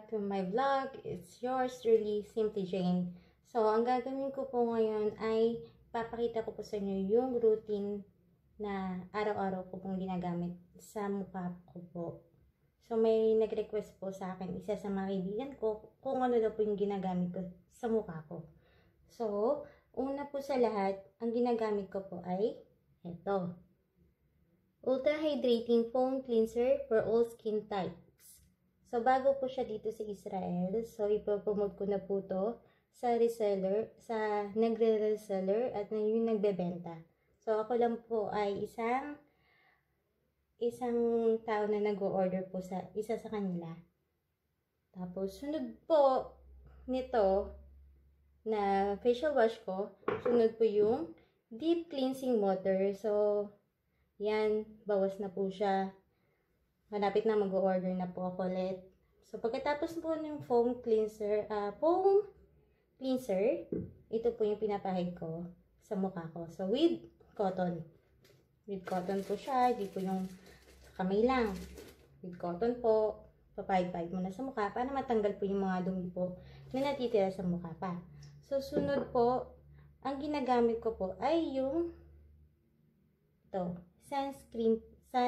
back to my vlog. It's yours truly, Simply Jane. So, ang gagawin ko po ngayon ay papakita ko po sa inyo yung routine na araw-araw ko pong ginagamit sa mukha ko po. So, may nag-request po sa akin, isa sa mga kaibigan ko, kung ano daw po yung ginagamit ko sa mukha ko. So, una po sa lahat, ang ginagamit ko po ay ito. Ultra Hydrating Foam Cleanser for all skin types. So, bago po siya dito sa Israel. So, ipopromote ko na po to sa reseller, sa nagre-reseller at yung nagbebenta. So, ako lang po ay isang tao na nag-order po sa isa sa kanila. Tapos, sunod po nito na facial wash ko, sunod po yung deep cleansing water. So, yan, bawas na po siya. Malapit na mag-order na po ako ulit. So, pagkatapos po ng foam cleanser, ito po yung pinapahid ko sa mukha ko. So, with cotton. With cotton po siya, hindi po yung kamay lang. With cotton po, papahid-pahid mo na sa mukha para matanggal po yung mga dumi po na natitira sa mukha pa. So, sunod po, ang ginagamit ko po ay yung sunscreen.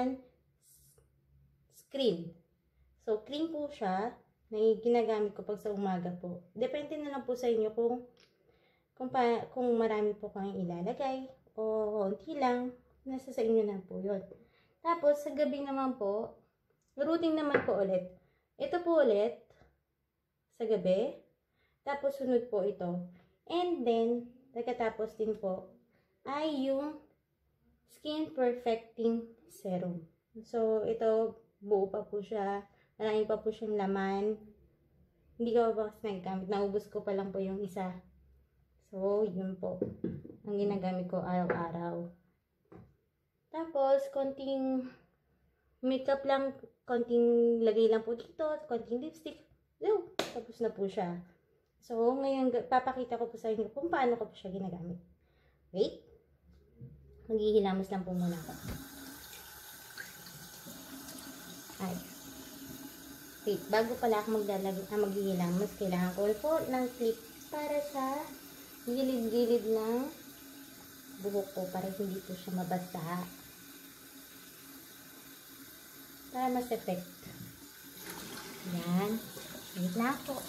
So, cream po siya na ginagamit ko pag sa umaga po. Depende na lang po sa inyo kung marami po kayong ilalagay o konti lang. Nasa sa inyo na po yun. Tapos, sa gabi naman po, routine naman po ulit. Ito po ulit sa gabi. Tapos, sunod po ito. And then, pagkatapos din po, ay yung Skin Perfecting Serum. So, ito, buo pa po siya. Marami pa po siyang laman. Hindi ko pa kasi naggamit. Naubos ko pa lang po yung isa. So, yun po. Ang ginagamit ko araw-araw. Tapos, konting makeup lang. Konting lagay lang po dito. Konting lipstick. So, tapos na po siya. So, ngayon, papakita ko po sa inyo kung paano ko po siya ginagamit. Wait. Maghihilamos lang po muna ako. Ay. Wait, bago pala ako maghihilamos, kailangan ko po ng clip para sa gilid-gilid ng buhok ko para hindi po siya mabasa. Para mas effect. Yan. Wait lang po.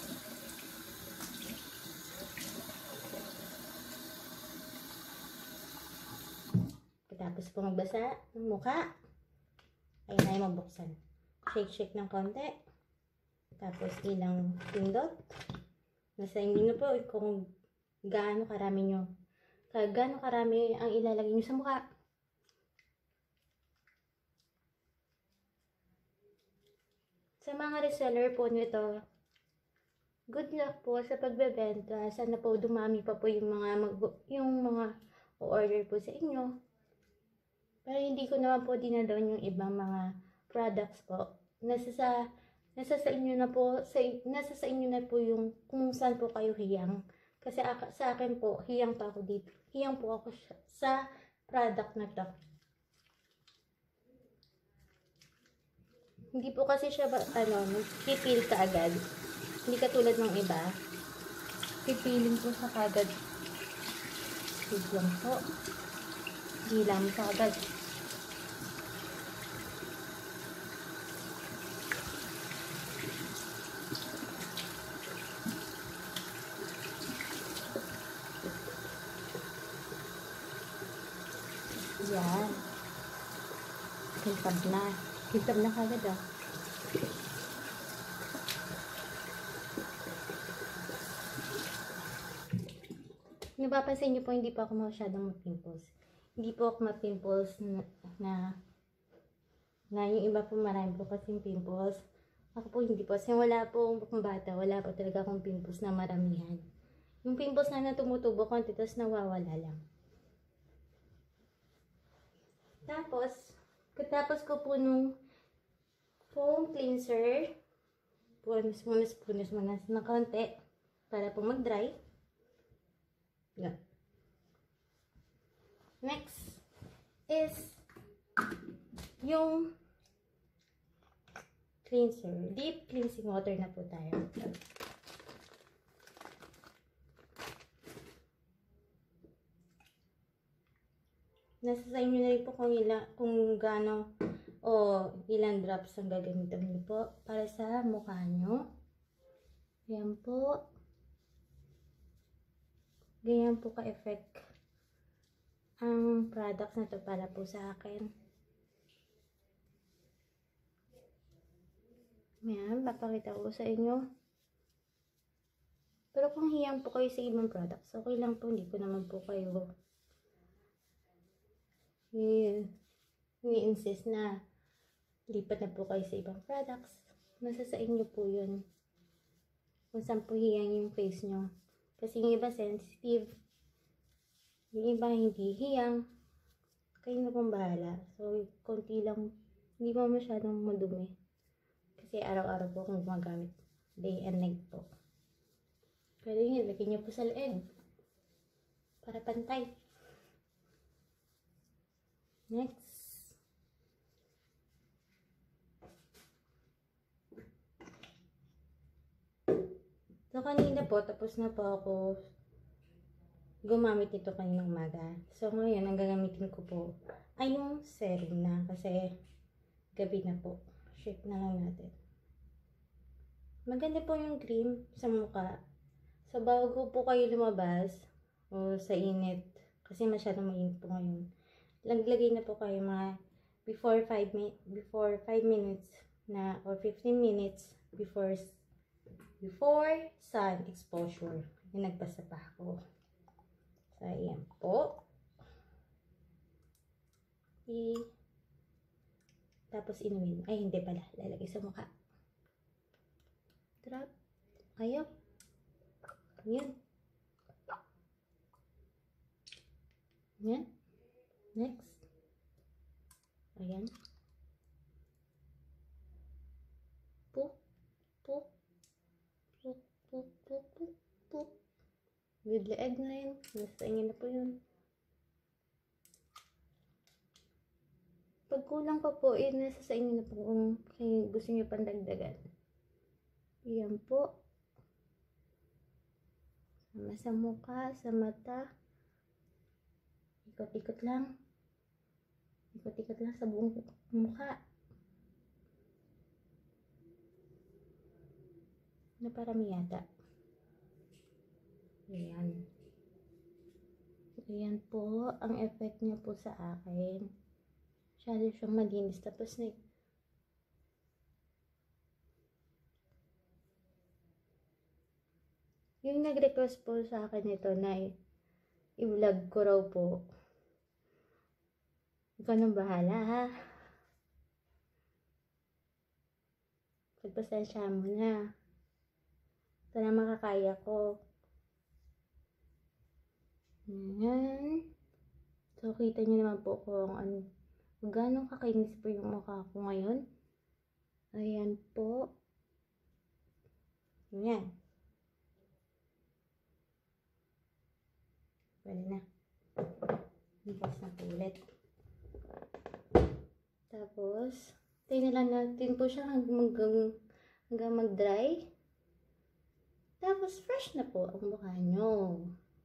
Tapos po magbasa ng mukha. Ayun na yung mabuksan. Shake ng konti. Tapos ilang pindot. Nasa inyo na po kung gaano karami ang ilalagay nyo sa mukha. Sa mga reseller po nito, good luck po sa pagbebenta. Sana po dumami pa po yung mga order po sa inyo. Pero hindi ko naman po dinadown yung ibang mga products po. Nasa sa inyo na po yung kung saan po kayo hiyang. Kasi sa akin po, hiyang pa ako dito. Hiyang po ako sa product na to. Hindi po kasi siya pipil ka agad. Hindi katulad ng iba. Pipilin po sa kagad. Biglang po. Hilam ka agad. Yan. Kintab na. Kintab na kagad ah. Napapansin niyo po, hindi pa ako masyadong ma-pimples. Hindi po ako ma-pimples na yung iba po marami po kasing pimples. Ako po hindi po. Kasi wala po akong bata. Wala po talaga akong pimples na maramihan. Yung pimples na tumutubo konti, tapos nawawala lang. Tapos ko po nung foam cleanser, punas ng konti para po mag-dry. Yan. Next is yung cleanser. Deep cleansing water na po tayo. Nasa sa inyo na rin po kung gaano o ilang drops ang gagamitin niyo po para sa mukha nyo. Ayan po. Ganyan po ka-effect ang products na to para po sa akin. Ayan, papakita ko sa inyo. Pero kung hiyang po kayo sa ibang products, okay lang po, hindi ko naman po kayo i-insist na lipat na po kayo sa ibang products. Nasa sa inyo po yun. Kung saan po hiyang yung face nyo. Kasi yung iba sensitive. Yung iba hindi hiyang. Kayo na pong bahala. So, konti lang. Hindi mo masyadong madumi. Kasi araw-araw po akong gumagamit. Day and night po. Pwede yun, lagyan nyo po sa leeg. Para pantay. Next. So, kanina po, tapos na po ako gumamit nito kaninang umaga. So, ngayon, ang gagamitin ko po ay yung serum na. Kasi, gabi na po. Shake na lang natin. Maganda po yung cream sa mukha. So, bago po kayo lumabas o sa init, kasi masyadong mainit po ngayon, laglagay na po kayo mga before 5 minutes na or 15 minutes before sun exposure. Yung nagbasa pa ako. So, ayan po. Tapos inumin. Ay, hindi pala. Lalagay sa mukha. Drop. Ayop. Ayan. Ayan. Next. Ayan. Poop. Poop. Poop. Poop. Poop. Poop. Poop. With leeg na yun. Nasa inyo na po yun. Pag kulang pa po, nasa sa inyo na po kung gusto nyo pandagdagan. Ayan po. Sama sa mukha, sa mata. Ikot-ikot lang. Ikot-ikot lang sa buong mukha. Naparami yata. Ayan. Ayan po, ang effect niya po sa akin. Masyado siyang malinis. Tapos na yung nag-request po sa akin ito na i-vlog ko raw po. Ikaw nang bahala ha. Pagpasensya mo na. Ito na makakaya ko. Ayan. So, kita nyo naman po kung gano'ng kakainis po yung mukha ko ngayon. Ayan po. Ayan. Pwede na. Bukas na po ulit. Tapos, tingnan lang natin po siya hanggang mag-dry. Tapos, fresh na po ang mukha nyo.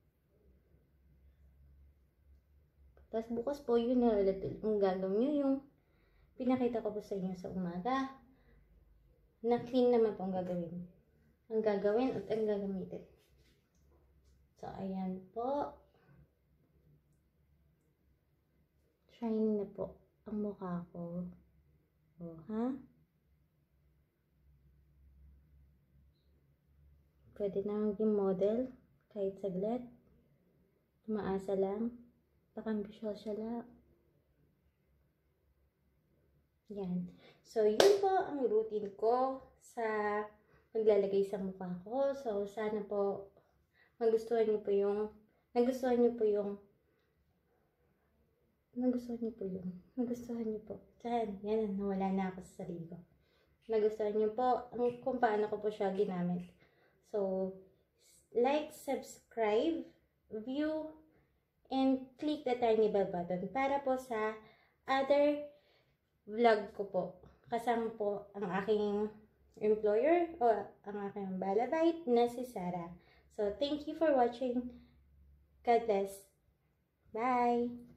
Tapos, bukas po yun na ang gagawin nyo yung pinakita ko po sa inyo sa umaga. Na clean naman po ang gagawin. Ang gagawin at ang gagamitin. So, ayan po. Shiny na po ang mukha ko. O, ha? Pwede na maging model kahit saglit. Tumaasa lang. Pakambisyosa lang. Yan. So, yun po ang routine ko sa paglalagay sa mukha ko. So, sana po nagustuhan niyo po yung Yan, nawala na ako sa sarili ko. Nagustuhan niyo po kung paano ko po siya ginamit. So, like, subscribe, view, and click the tiny bell button para po sa other vlog ko po. kasama po ang aking employer o ang aking balabait na si Sarah. So, thank you for watching. God bless. Bye!